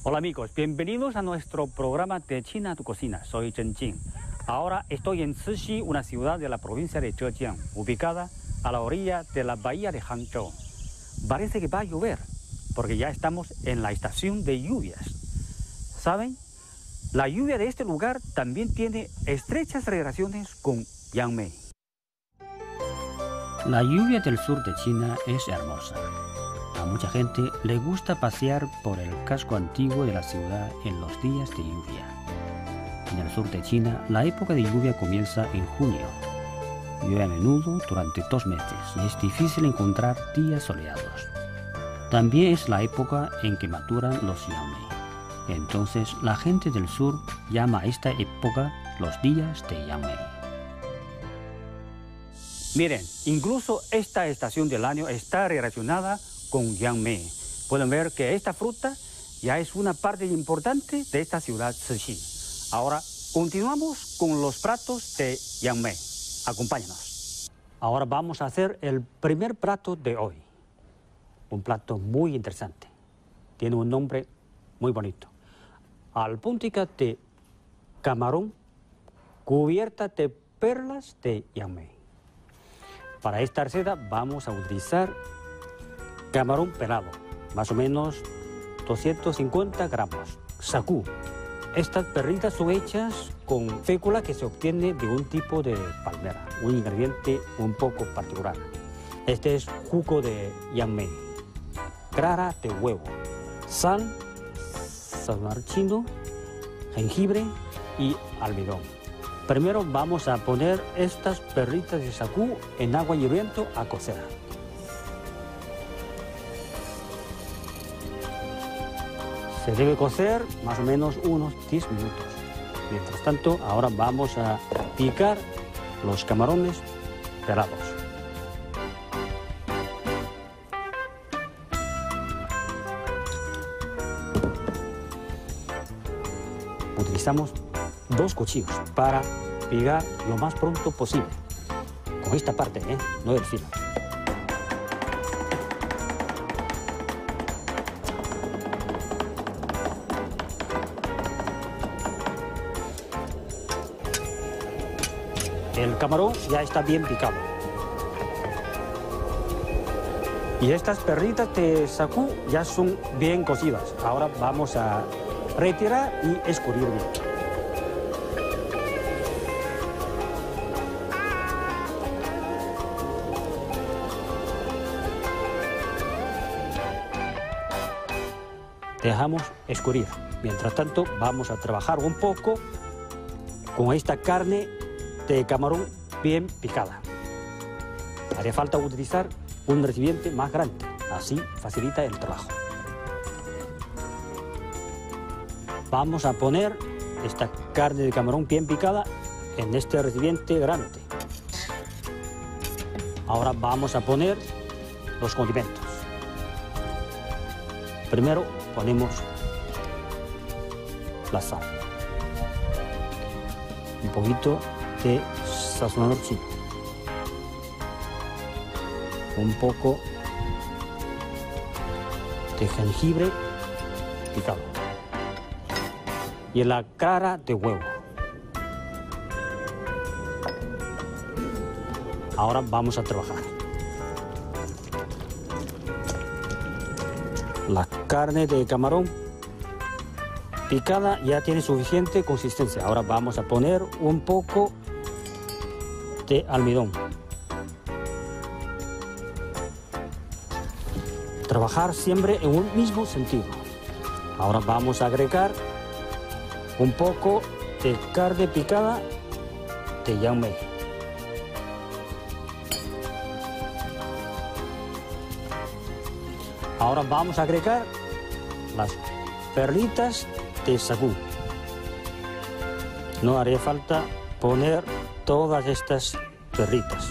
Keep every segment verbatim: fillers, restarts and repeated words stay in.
Hola amigos, bienvenidos a nuestro programa de China a tu cocina. Soy Chen Jing. Ahora estoy en Cixi, una ciudad de la provincia de Zhejiang, ubicada a la orilla de la bahía de Hangzhou. Parece que va a llover, porque ya estamos en la estación de lluvias. ¿Saben? La lluvia de este lugar también tiene estrechas relaciones con Yangmei. La lluvia del sur de China es hermosa. A mucha gente le gusta pasear por el casco antiguo de la ciudad en los días de lluvia. En el sur de China, la época de lluvia comienza en junio. Llueve a menudo durante dos meses y es difícil encontrar días soleados. También es la época en que maturan los yangmei. Entonces, la gente del sur llama a esta época los días de Yangmei. Miren, incluso esta estación del año está relacionada con Yangmei. Pueden ver que esta fruta ya es una parte importante de esta ciudad Cixi. Ahora continuamos con los platos de Yangmei. Acompáñanos. Ahora vamos a hacer el primer plato de hoy. Un plato muy interesante. Tiene un nombre muy bonito. Albóndiga de camarón cubierta de perlas de Yangmei. Para esta receta vamos a utilizar camarón pelado, más o menos doscientos cincuenta gramos. Sagú. Estas perritas son hechas con fécula que se obtiene de un tipo de palmera, un ingrediente un poco particular. Este es jugo de Yangmei, clara de huevo, sal, sazonador chino, jengibre y almidón. Primero vamos a poner estas perritas de sagú en agua hirviendo a cocer. Se debe cocer más o menos unos diez minutos. Mientras tanto, ahora vamos a picar los camarones pelados. Utilizamos dos cuchillos para picar lo más pronto posible. Con esta parte, ¿eh? No del filo. El camarón ya está bien picado. Y estas perritas de sagú ya son bien cocidas. Ahora vamos a retirar y escurrir bien. Dejamos escurrir. Mientras tanto, vamos a trabajar un poco con esta carne de camarón bien picada. Haría falta utilizar un recipiente más grande, así facilita el trabajo. Vamos a poner esta carne de camarón bien picada en este recipiente grande. Ahora vamos a poner los condimentos. Primero ponemos la sal, un poquito de sazonador chino, un poco de jengibre picado y la clara de huevo. Ahora vamos a trabajar. La carne de camarón picada ya tiene suficiente consistencia. Ahora vamos a poner un poco de almidón. Trabajar siempre en un mismo sentido. Ahora vamos a agregar un poco de carne picada de Yangmei. Ahora vamos a agregar las perlitas de sagú. No haría falta poner todas estas perritas.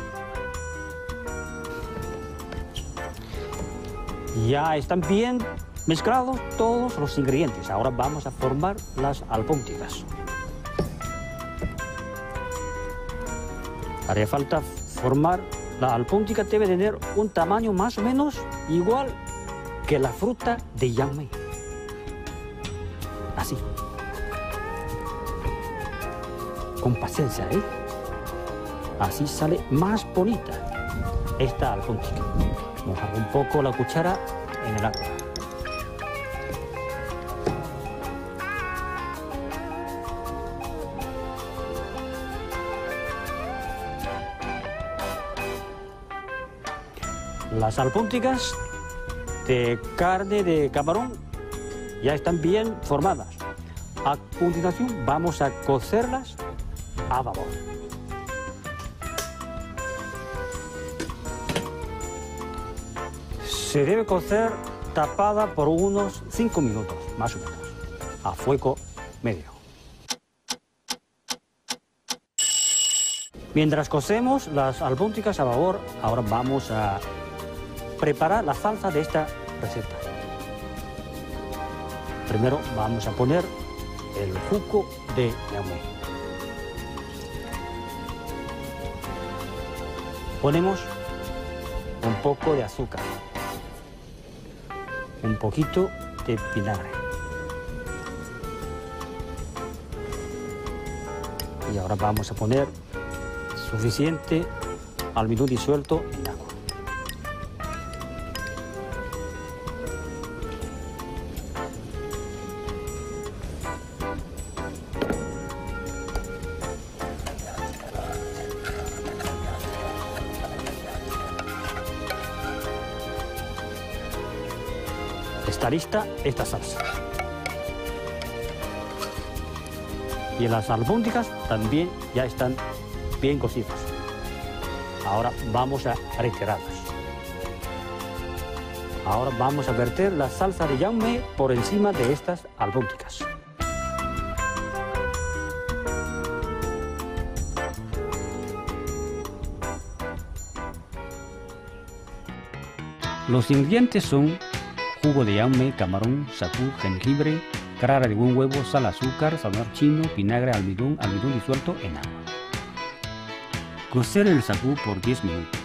Ya están bien mezclados todos los ingredientes. Ahora vamos a formar las albóndigas. Haría falta formar, la albóndiga debe tener un tamaño más o menos igual que la fruta de Yangmei. así. Con paciencia, ¿eh? Así sale más bonita esta albóndiga. Mojar un poco la cuchara en el agua. Las albóndigas de carne de camarón ya están bien formadas. A continuación vamos a cocerlas a vapor. Se debe cocer tapada por unos cinco minutos, más o menos, a fuego medio. Mientras cocemos las albóndigas a vapor, ahora vamos a preparar la salsa de esta receta. Primero vamos a poner el jugo de yangmé. Ponemos un poco de azúcar, un poquito de vinagre. Y ahora vamos a poner suficiente almidón disuelto en agua. Está lista esta salsa. Y las albóndigas también ya están bien cocidas. Ahora vamos a retirarlas. Ahora vamos a verter la salsa de yangmé por encima de estas albóndigas. Los ingredientes son jugo de yangmé, camarón, sakú, jengibre, clara de un huevo, sal, azúcar, sazonador chino, vinagre, almidón, almidón disuelto en agua. Cocer el sakú por diez minutos.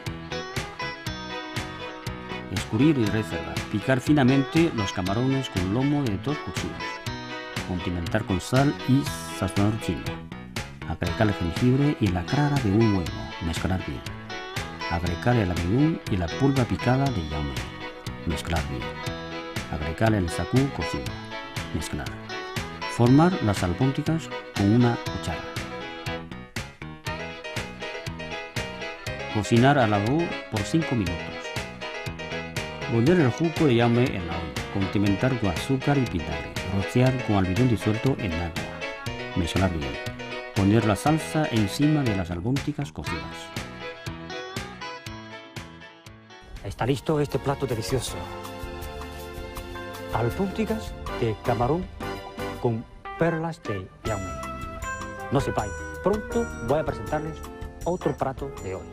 Escurrir y reservar. Picar finamente los camarones con lomo de dos cuchillos. Condimentar con sal y sazonador chino. Agregar el jengibre y la clara de un huevo. Mezclar bien. Agregar el almidón y la pulpa picada de yangmé. Mezclar bien. Agregar el sakú cocido. Mezclar. Formar las albóndigas con una cuchara. Cocinar al vapor por cinco minutos. Poner el jugo de yangmé en la olla. Condimentar con azúcar y vinagre. Rociar con almidón disuelto en agua. Mezclar bien. Poner la salsa encima de las albóndigas cocidas. Está listo este plato delicioso. Albóndigas de camarón con perlas de yangmé. No se vayan, pronto voy a presentarles otro plato de hoy.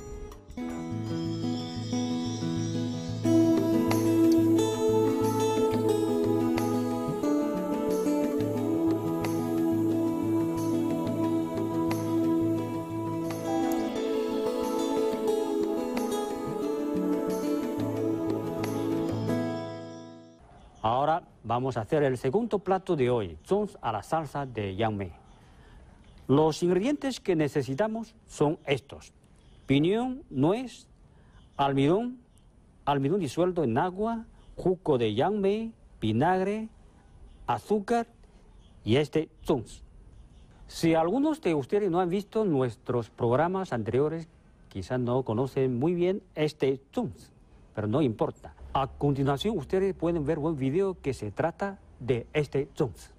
Ahora vamos a hacer el segundo plato de hoy, zongzi a la salsa de yangmé. Los ingredientes que necesitamos son estos: piñón, nuez, almidón, almidón disuelto en agua, jugo de yangmé, vinagre, azúcar y este zongzi. Si algunos de ustedes no han visto nuestros programas anteriores, quizás no conocen muy bien este zongzi, pero no importa. A continuación ustedes pueden ver un video que se trata de este zongzi.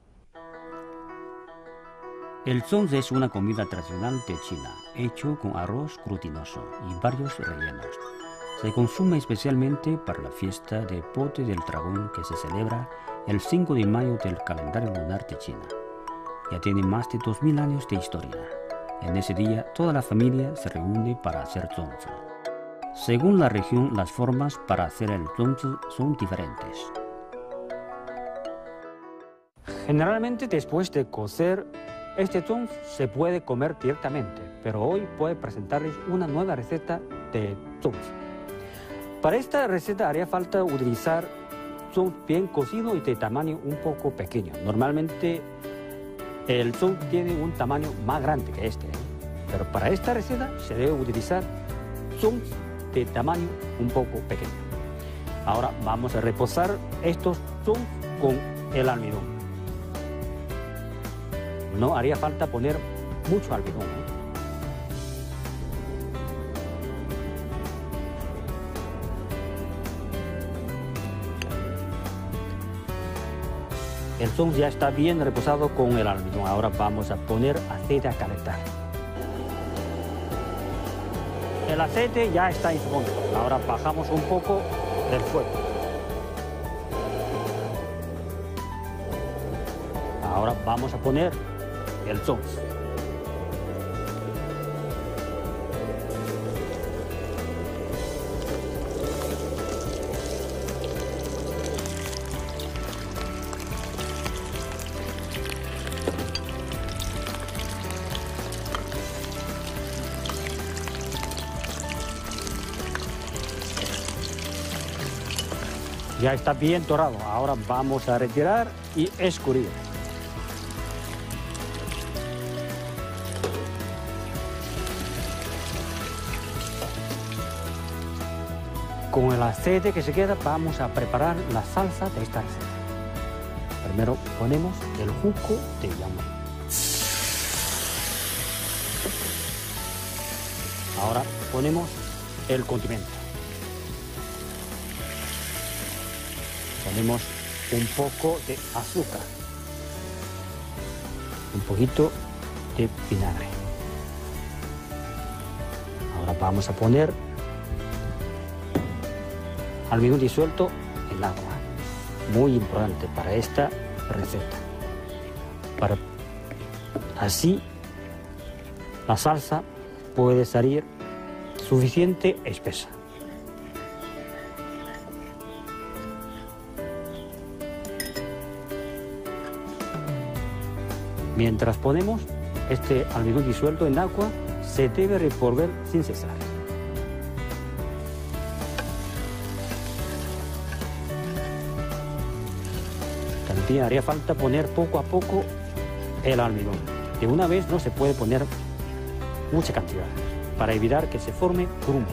El zongzi es una comida tradicional de China, hecho con arroz glutinoso y varios rellenos. Se consume especialmente para la fiesta de Bote del Dragón que se celebra el cinco de mayo del calendario lunar de China. Ya tiene más de dos mil años de historia. En ese día toda la familia se reúne para hacer zongzi. Según la región, las formas para hacer el zongzi son diferentes. Generalmente después de cocer, este zongzi se puede comer directamente, pero hoy voy a presentarles una nueva receta de zongzi. Para esta receta haría falta utilizar son bien cocidos y de tamaño un poco pequeño. Normalmente el son tiene un tamaño más grande que este, ¿eh? Pero para esta receta se debe utilizar son de tamaño un poco pequeño. Ahora vamos a reposar estos son con el almidón. No haría falta poner mucho almidón, ¿eh? El son ya está bien reposado con el almidón. Ahora vamos a poner aceite a calentar. El aceite ya está en su fondo. Ahora bajamos un poco del fuego. Ahora vamos a poner el son. Ya está bien dorado. Ahora vamos a retirar y escurrir. Con el aceite que se queda vamos a preparar la salsa de esta receta. Primero ponemos el jugo de yang mei. Ahora ponemos el condimento. Ponemos un poco de azúcar, un poquito de vinagre. Ahora vamos a poner almidón disuelto en agua, muy importante para esta receta. Para así la salsa puede salir suficiente espesa. Mientras ponemos este almidón disuelto en agua, se debe revolver sin cesar. También haría falta poner poco a poco el almidón. De una vez no se puede poner mucha cantidad, para evitar que se formen grumos.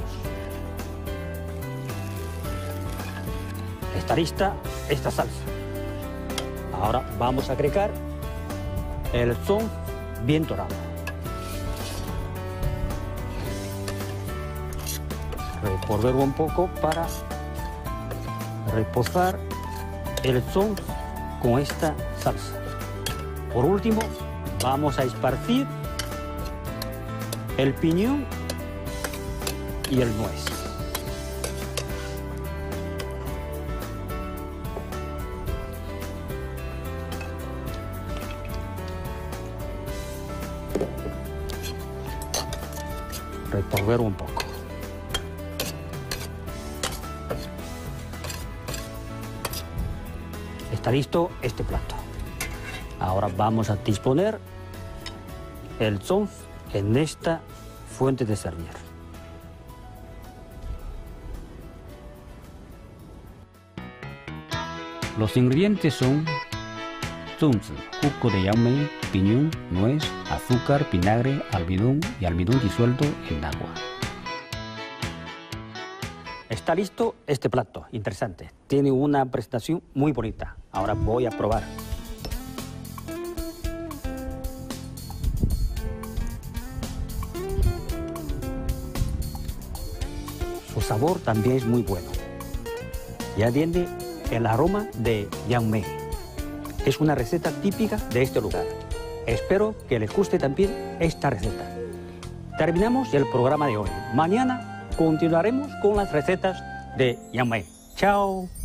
Está lista esta salsa. Ahora vamos a agregar el son bien dorado. Revolver un poco para reposar el son con esta salsa. Por último, vamos a esparcir el piñón y el nuez. Revolver un poco. Está listo este plato. Ahora vamos a disponer el son en esta fuente de servir. Los ingredientes son zongzi, jugo de yang mei, piñón, nuez, azúcar, vinagre, almidón y almidón disuelto en agua. Está listo este plato, interesante. Tiene una presentación muy bonita. Ahora voy a probar. Su sabor también es muy bueno. Ya tiene el aroma de yang mei. Es una receta típica de este lugar. Espero que les guste también esta receta. Terminamos el programa de hoy. Mañana continuaremos con las recetas de yang mei. Chao.